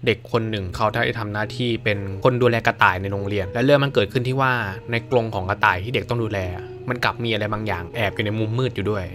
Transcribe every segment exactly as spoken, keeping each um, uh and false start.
เด็กคนหนึ่งเขาได้ทำหน้าที่เป็นคนดูแลกระต่ายในโรงเรียนและเรื่องมันเกิดขึ้นที่ว่าในกรงของกระต่ายที่เด็กต้องดูแลมันกลับมีอะไรบางอย่างแอบอยู่ในมุมมืดอยู่ด้วย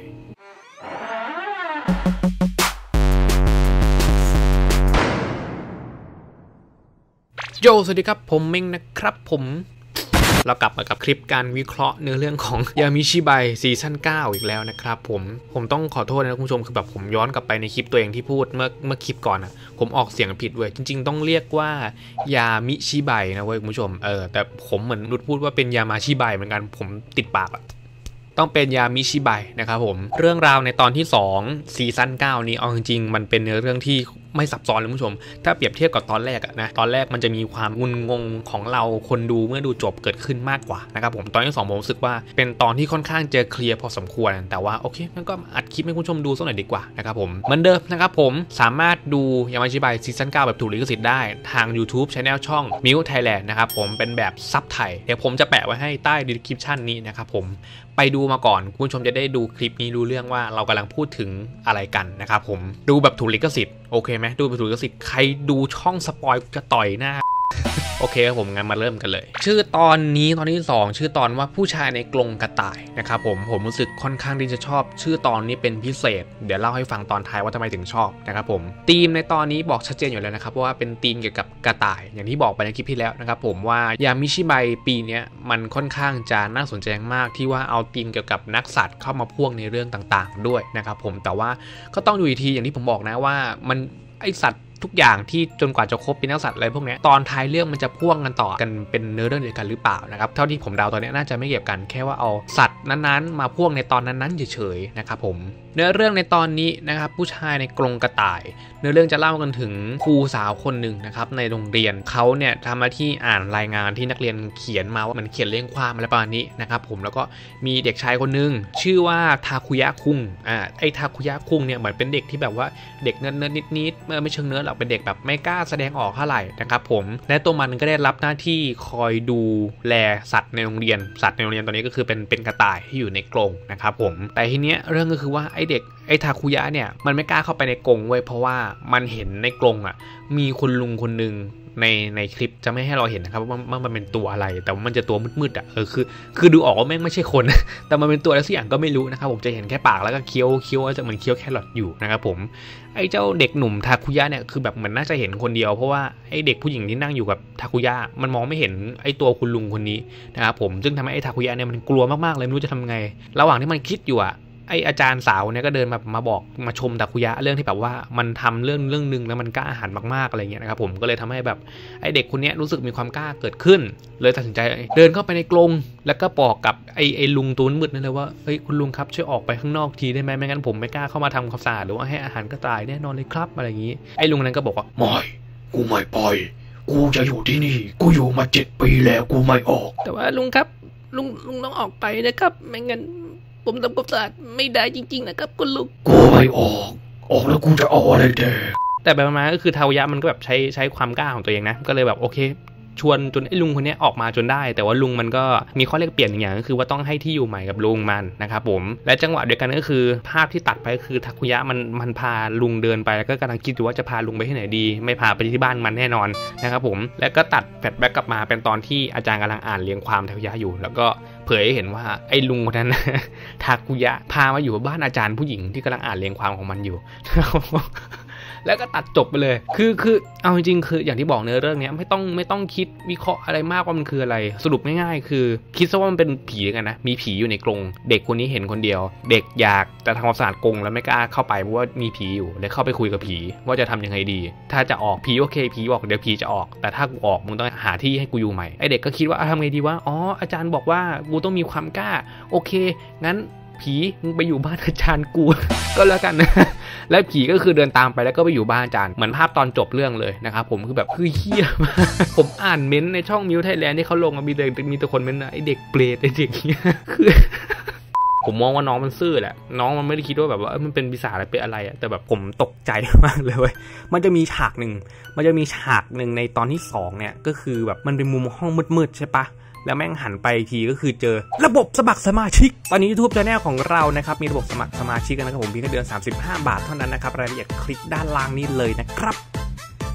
โยสวัสดีครับผมเม้งนะครับผมเรากลับมากับคลิปการวิเคราะห์เนื้อเรื่องของยามิชิไบซีซั่นเก้าอีกแล้วนะครับผมผมต้องขอโทษนะคุณผู้ชมคือแบบผมย้อนกลับไปในคลิปตัวเองที่พูดเมื่อเมื่อคลิปก่อนอ่ะผมออกเสียงผิดเว้ยจริงๆต้องเรียกว่ายามิชิไบนะเว้ยคุณผู้ชมเออแต่ผมเหมือนรุดพูดว่าเป็นยามาชิไบเหมือนกันผมติดปากอ่ะต้องเป็นยามิชิไบนะครับผมเรื่องราวในตอนที่สองซีซั่นเก้านี้เอาจริงๆมันเป็นเนื้อเรื่องที่ไม่ซับซ้อนเลยคุณผู้ชมถ้าเปรียบเทียบกับตอนแรกอะนะตอนแรกมันจะมีความงุนงงของเราคนดูเมื่อดูจบเกิดขึ้นมากกว่านะครับผมตอนที่สองผมรู้สึกว่าเป็นตอนที่ค่อนข้างเจอเคลียร์พอสมควรแต่ว่าโอเคงั้นก็อัดคลิปให้คุณผู้ชมดูสักหน่อยดีกว่านะครับผมเหมือนเดิมนะครับผมสามารถดูยามิชิไบซีซั่นเก้าแบบถูกลิขสิทธิ์ได้ทาง YouTube Channel ช่อง มิว Thailand นะครับผมเป็นแบบซับไทยเดี๋ยวผมจะแปะไว้ให้ใต้ description นี้นะครับผมไปดูมาก่อนคุณผู้ชมจะได้ดูคลิปนี้รู้เรื่องว่าเรากำลังพูดถึงอะไรกันนะครับผมดูแบบถูกลิขสิทธิ์โอเคไหมดูแบบถูกลิขสิทธิ์ใครดูช่องสปอยจะต่อยหน้าโอเคครับผมงั้นมาเริ่มกันเลยชื่อตอนนี้ตอนที่สองชื่อตอนว่าผู้ชายในกรงกระต่ายนะครับผมผมรู้สึกค่อนข้างที่จะชอบชื่อตอนนี้เป็นพิเศษเดี๋ยวเล่าให้ฟังตอนท้ายว่าทำไมถึงชอบนะครับผมธีมในตอนนี้บอกชัดเจนอยู่แล้วนะครับว่าเป็นธีมเกี่ยวกับกระต่ายอย่างที่บอกไปในคลิปที่แล้วนะครับผมว่ายามิชิไบปีนี้มันค่อนข้างจะน่าสนใจมากที่ว่าเอาธีมเกี่ยวกับนักสัตว์เข้ามาพ่วงในเรื่องต่างๆด้วยนะครับผมแต่ว่าก็ต้องดูอีกทีอย่างที่ผมบอกนะว่ามันไอสัตว์ทุกอย่างที่จนกว่าจะครบเป็นนักสัตว์อะไรพวกนี้ตอนท้ายเรื่องมันจะพ่วงกันต่อกันเป็นเนื้อเรื่องเดียวกันหรือเปล่านะครับเท่าที่ผมเดาตอนนี้น่าจะไม่เกี่ยวกันแค่ว่าเอาสัตว์นั้นๆมาพ่วงในตอนนั้นๆเฉยๆนะครับผมเนื้อเรื่องในตอนนี้นะครับผู้ชายในกรงกระต่ายเนื้อเรื่องจะเล่ากันถึงครูสาวคนหนึ่งนะครับในโรงเรียนเขาเนี่ยทำหน้าที่อ่านรายงานที่นักเรียนเขียนมาว่ามันเขียนเรื่องความอะไรประมาณนี้นะครับผมแล้วก็มีเด็กชายคนหนึ่งชื่อว่าทาคุยะคุงอ่าไอทาคุยะคุงเนี่ยเหมือนเป็นเด็กที่แบบว่าเด็กเนิร์ดเนิร์ดนิดๆเมื่อไม่เชิงเนิร์ดหรอกเป็นเด็กแบบไม่กล้าแสดงออกเท่าไหร่นะครับผมและตัวมันก็ได้รับหน้าที่คอยดูแลสัตว์ในโรงเรียนสัตว์ในโรงเรียนตอนนี้ก็คือเป็นเป็นกระต่ายที่อยู่ในกรงนะครับผมแต่ทีเนี้ยเรื่องก็คือว่าไอเด็กไอทาคุยะเนี่ยมันไม่กล้าเข้าไปในกรงเว้ยเพราะว่ามันเห็นในกรงอ่ะมีคุณลุงคนนึงในในคลิปจะไม่ให้เราเห็นนะครับว่ามันเป็นตัวอะไรแต่ว่ามันจะตัวมืดๆอ่ะเออคือคือดูออกว่าแม่งไม่ใช่คนแต่มันเป็นตัวอะไรสักอย่างก็ไม่รู้นะครับผมจะเห็นแค่ปากแล้วก็เคี้ยวเคี้ยวจะเหมือนเคี้ยวแครอทอยู่นะครับผมไอ้เจ้าเด็กหนุ่มทาคุยะเนี่ยคือแบบเหมือนน่าจะเห็นคนเดียวเพราะว่าไอ้เด็กผู้หญิงที่นั่งอยู่กับทาคุยะมันมองไม่เห็นไอ้ตัวคุณลุงคนนี้นะครับผมซึ่งทำให้ไอ้ทาคุยะเนี่ยมันกลัวมากๆเลยไม่รู้จะทำไงระหว่างที่มันคิดอยู่อ่ะไออาจารย์สาวเนี่ยก็เดินมามาบอกมาชมทาคุยะเรื่องที่แบบว่ามันทำเรื่องเรื่องนึงแล้วมันกล้าอาหารมากๆอะไรเงี้ยนะครับผมก็เลยทำให้แบบไอเด็กคนนี้รู้สึกมีความกล้าเกิดขึ้นเลยตัดสินใจเดินเข้าไปในกรงแล้วก็บอกกับไอไอลุงตัวมืดนั่นเลยว่าเฮ้ยคุณลุงครับช่วยออกไปข้างนอกทีได้ไหมไม่งั้นผมไม่กล้าเข้ามาทำความสะอาดหรือว่าให้อาหารกระต่ายแน่นอนเลยครับอะไรอย่างนี้ไอลุงนั้นก็บอกว่าไม่กูไม่ปล่อยกูจะอยู่ที่นี่กูอยู่มาเจ็ดปีแล้วกูไม่ออกแต่ว่าลุงครับลุงลุงต้องออกไปนะครับไม่งั้นผมทำความสะอาดไม่ได้จริงๆนะครับคุณลุงกูไม่ออกออกแล้วกูจะเอาอะไรแดกแต่แบบมาก็คือทาคุยะมันก็แบบใช้ใช้ความกล้าของตัวเองนะก็เลยแบบโอเคชวนจนไอ้ลุงคนนี้ออกมาจนได้แต่ว่าลุงมันก็มีข้อแลกเปลี่ยนอย่างก็คือว่าต้องให้ที่อยู่ใหม่กับลุงมันนะครับผมและจังหวะเดียวกันก็คือภาพที่ตัดไปก็คือทาคุยะมันมันพาลุงเดินไปแล้วก็กำลังคิดอยู่ว่าจะพาลุงไปที่ไหนดีไม่พาไปที่บ้านมันแน่นอนนะครับผมแล้วก็ตัดแฟลชแบ็กกลับมาเป็นตอนที่อาจารย์กำลังอ่านเรียงความทาคุยะอยู่แล้วก็เผยให้เห็นว่าไอ้ลุงคนนั้นทาคุยะพามาอยู่บ้านอาจารย์ผู้หญิงที่กำลังอ่านเรียงความของมันอยู่แล้วก็ตัดจบไปเลยคือคือเอาจริงๆคืออย่างที่บอกเนื้อเรื่องนี้ไม่ต้องไม่ต้องคิดวิเคราะห์อะไรมากว่ามันคืออะไรสรุปง่ายๆคือคิดซะว่ามันเป็นผีกันนะมีผีอยู่ในกรงเด็กคนนี้เห็นคนเดียวเด็กอยากจะทำความสะอาดกรงแล้วไม่กล้าเข้าไปเพราะว่ามีผีอยู่เลยเข้าไปคุยกับผีว่าจะทำยังไงดีถ้าจะออกผีโอเคผีบอกเดี๋ยวผีจะออกแต่ถ้ากูออกมึงต้องหาที่ให้กูอยู่ใหม่ไอเด็กก็คิดว่าทำไงดีวะอ๋ออาจารย์บอกว่ากูต้องมีความกล้าโอเคงั้นผีมึงไปอยู่บ้านอาจารย์กูก็แล้วกันนะแล้วผีก็คือเดินตามไปแล้วก็ไปอยู่บ้านอาจารย์เหมือนภาพตอนจบเรื่องเลยนะครับผมคือแบบคือเหี้ยมากผมอ่านเม้นต์ในช่องมิวไทยแลนด์ที่เขาลงมีแต่มีแต่คนเม้นต์ไอเด็กเปรตไอเด็กเหี้ยคือผมมองว่าน้องมันซื่อแหละน้องมันไม่ได้คิดว่าแบบว่ามันเป็นปีศาจอะไรเป็นอะไรอะแต่แบบผมตกใจมากเลยเว้ยมันจะมีฉากหนึ่งมันจะมีฉากหนึ่งในตอนที่สองเนี่ยก็คือแบบมันเป็นมุมห้องมืดๆใช่ปะแล้วแม่งหันไปทีก็คือเจอระบบสมัครสมาชิกตอนนี้ YouTube Channel ของเรานะครับมีระบบสมัครสมาชิกกันนะครับผมเพียงแค่เดือนสามสิบห้าบาทเท่านั้นนะครับรายละเอียดคลิกด้านล่างนี้เลยนะครับ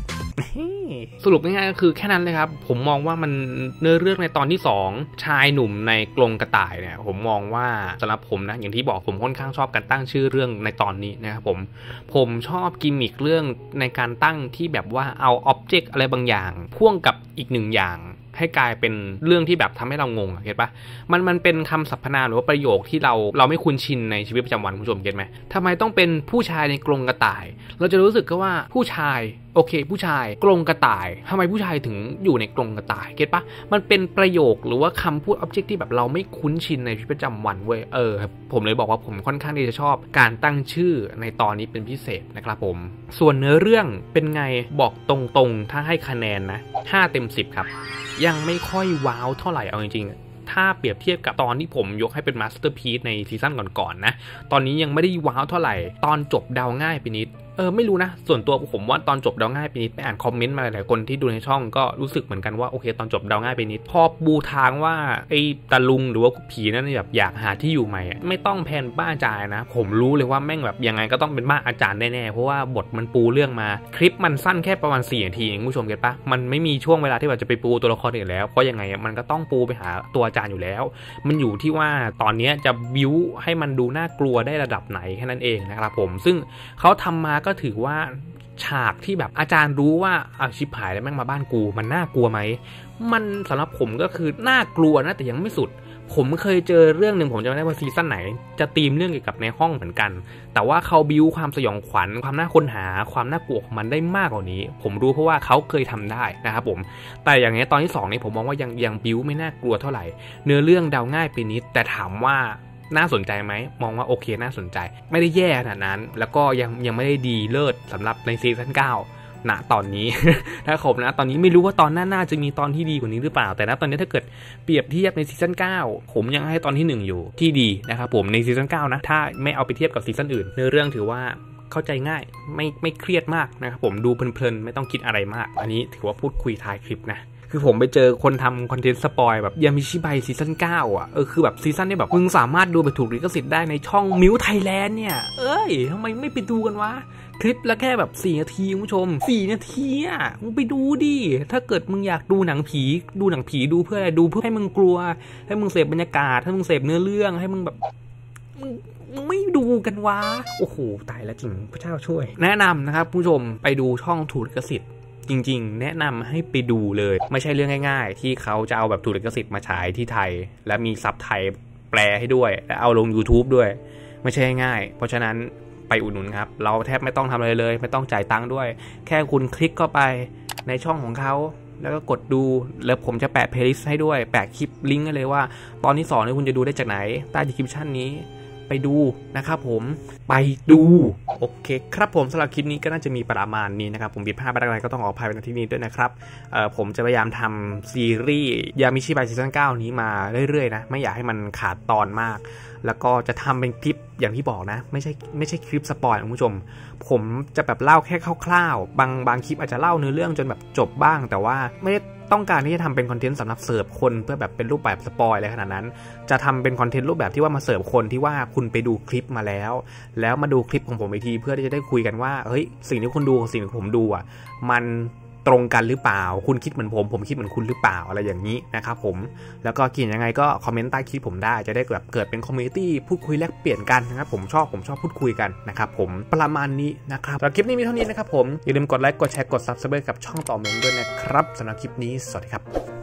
สรุปง่ายๆก็คือแค่นั้นเลยครับผมมองว่ามันเนื้อเรื่องในตอนที่สองชายหนุ่มในกรงกระต่ายเนี่ยผมมองว่าสำหรับผมนะอย่างที่บอกผมค่อนข้างชอบการตั้งชื่อเรื่องในตอนนี้นะครับผมผมชอบกิมมิคเรื่องในการตั้งที่แบบว่าเอาอ็อบเจกต์อะไรบางอย่างพ่วงกับอีกหนึ่งอย่างให้กลายเป็นเรื่องที่แบบทำให้เรางงเก็ตปะมันมันเป็นคำสรรพนามหรือว่าประโยคที่เราเราไม่คุ้นชินในชีวิตประจำวันคุณผู้ชมเก็ตไหมทำไมต้องเป็นผู้ชายในกรงกระต่ายเราจะรู้สึกก็ว่าผู้ชายโอเคผู้ชายกรงกระต่ายทำไมผู้ชายถึงอยู่ในกรงกระต่ายเก็ตปะมันเป็นประโยคหรือว่าคำพูด object ที่แบบเราไม่คุ้นชินในชีวิตประจำวันเว้ยเออผมเลยบอกว่าผมค่อนข้างที่จะชอบการตั้งชื่อในตอนนี้เป็นพิเศษนะครับผมส่วนเนื้อเรื่องเป็นไงบอกตรงๆถ้าให้คะแนนนะห้าเต็มสิบครับยังไม่ค่อยว้าวเท่าไหร่เอาจริงๆถ้าเปรียบเทียบกับตอนที่ผมยกให้เป็นมาสเตอร์พีซในซีซั่นก่อนๆนะตอนนี้ยังไม่ได้ว้าวเท่าไหร่ตอนจบเดาง่ายไปนิดเออไม่รู้นะส่วนตัวผมว่าตอนจบเดาง่ายไปนิดไปอ่านคอมเมนต์มาหลายคนที่ดูในช่องก็รู้สึกเหมือนกันว่าโอเคตอนจบเดาง่ายไปนิดพอบูทางว่าไอ้ตาลุงหรือว่าผีนั่นแบบอยากหาที่อยู่ใหม่ไม่ต้องแพนบ้านอาจารย์นะผมรู้เลยว่าแม่งแบบยังไงก็ต้องเป็นบ้านอาจารย์แน่ๆเพราะว่าบทมันปูเรื่องมาคลิปมันสั้นแค่ประมาณสี่นาทีคุณผู้ชมเก็ตปะมันไม่มีช่วงเวลาที่แบบจะไปปูตัวละครอื่นแล้วเพราะยังไงมันก็ต้องปูไปหาตัวอาจารย์อยู่แล้วมันอยู่ที่ว่าตอนนี้จะบิ้วให้มันดูน่ากลัวได้ระดับไหนแค่นั้นเองนะครับผมซึ่งเขาทำมาก็ถือว่าฉากที่แบบอาจารย์รู้ว่าอาชิบหายแล้วแม่งมาบ้านกูมันน่ากลัวไหมมันสำหรับผมก็คือน่ากลัวนะแต่ยังไม่สุดผมเคยเจอเรื่องหนึ่งผมจำไม่ได้ว่าซีซั่นไหนจะตีมเรื่องเกี่ยวกับในห้องเหมือนกันแต่ว่าเขาบิ้วความสยองขวัญความน่าค้นหาความน่ากลัวของมันได้มากกว่านี้ผมรู้เพราะว่าเขาเคยทำได้นะครับผมแต่อย่างนี้ตอนที่สองนี่ผมมองว่ายังยังบิ้วไม่น่ากลัวเท่าไหร่เนื้อเรื่องเดาง่ายไปนิดแต่ถามว่าน่าสนใจไหมมองว่าโอเคน่าสนใจไม่ได้แย่ขนาดนั้นแล้วก็ยังยังไม่ได้ดีเลิศสำหรับในซีซั่นเก้าณตอนนี้ ถ้าผมนะตอนนี้ไม่รู้ว่าตอนหน้าน่าจะมีตอนที่ดีกว่านี้หรือเปล่าแต่ณตอนนี้ถ้าเกิดเปรียบเทียบในซีซั่นเก้าผมยังให้ตอนที่หนึ่งอยู่ที่ดีนะครับผมในซีซั่นเก้านะถ้าไม่เอาไปเทียบกับซีซั่นอื่นเนื้อเรื่องถือว่าเข้าใจง่ายไม่ไม่เครียดมากนะครับผมดูเพลินๆไม่ต้องคิดอะไรมากอันนี้ถือว่าพูดคุยท้ายคลิปนะคือผมไปเจอคนทำคอนเทนต์สปอยแบบยามิชิไบซีซั่นเก้าอ่ะเออคือแบบซีซั่นนี้แบบมึงสามารถดูแบบถูกลิขสิทธิ์ได้ในช่องมิวไทยแลนด์เนี่ยเอ้ยทำไมไม่ไปดูกันวะคลิปละแค่แบบสี่นาทีคุณผู้ชมสี่นาทีอ่ะมึงไปดูดิถ้าเกิดมึงอยากดูหนังผีดูหนังผีดูเพื่ออะไรดูเพื่อให้มึงกลัวให้มึงเสพบรรยากาศให้มึงเสพเนื้อเรื่องให้มึงแบบมึงมึงไม่ดูกันวะโอ้โหตายแล้วจริงพระเจ้าช่วยแนะนำนะครับผู้ชมไปดูช่องถูกลิขสิทธิ์จริงๆแนะนำให้ไปดูเลยไม่ใช่เรื่องง่ายๆที่เขาจะเอาแบบถูกลิขสิทธิ์มาฉายที่ไทยและมีซับไทยแปลให้ด้วยและเอาลง YouTube ด้วยไม่ใช่ง่ายเพราะฉะนั้นไปอุดหนุนครับเราแทบไม่ต้องทำอะไรเลยไม่ต้องจ่ายตังค์ด้วยแค่คุณคลิกเข้าไปในช่องของเขาแล้วก็กดดูแล้วผมจะแปะเพลย์ลิสต์ให้ด้วยแปะคลิปลิงก์ให้เลยว่าตอนที่สองนี่คุณจะดูได้จากไหนใต้ดีสคริปชั่นนี้ไปดูนะครับผมไปดูโอเคครับผมสำหรับคลิปนี้ก็น่าจะมีประมาณนี้นะครับผมผิดพลาดไปอะไรก็ต้องขออภัยในที่นี้ด้วยนะครับเอ่อผมจะพยายามทำซีรีส์ยามิชิไบซีซั่นเก้านี้มาเรื่อยๆนะไม่อยากให้มันขาดตอนมากแล้วก็จะทำเป็นคลิปอย่างที่บอกนะไม่ใช่ไม่ใช่คลิปสปอยล์คุณผู้ชมผมจะแบบเล่าแค่คร่าวๆบางบางคลิปอาจจะเล่าเนื้อเรื่องจนแบบจบบ้างแต่ว่าไม่ได้ต้องการที่จะทำเป็นคอนเทนต์สำหรับเสิร์ฟคนเพื่อแบบเป็นรูปแบบสปอยล์อะไรขนาดนั้นจะทำเป็นคอนเทนต์รูปแบบที่ว่ามาเสิร์ฟคนที่ว่าคุณไปดูคลิปมาแล้วแล้วมาดูคลิปของผมอีกทีเพื่อที่จะได้คุยกันว่าเฮ้ยสิ่งที่คุณดูกับสิ่งที่ผมดูอ่ะมันตรงกันหรือเปล่าคุณคิดเหมือนผมผมคิดเหมือนคุณหรือเปล่าอะไรอย่างนี้นะครับผมแล้วก็คิดยังไงก็คอมเมนต์ใต้คลิปผมได้จะได้แบบเกิดเป็นคอมมูนิตี้พูดคุยแลกเปลี่ยนกันนะครับผมชอบผมชอบพูดคุยกันนะครับผมประมาณนี้นะครับสำหรับคลิปนี้มีเท่านี้นะครับผมอย่าลืมกดไลค์กดแชร์กด ซับสไครบ์ กับช่องต่อเมนด้วยนะครับสำหรับคลิปนี้สวัสดีครับ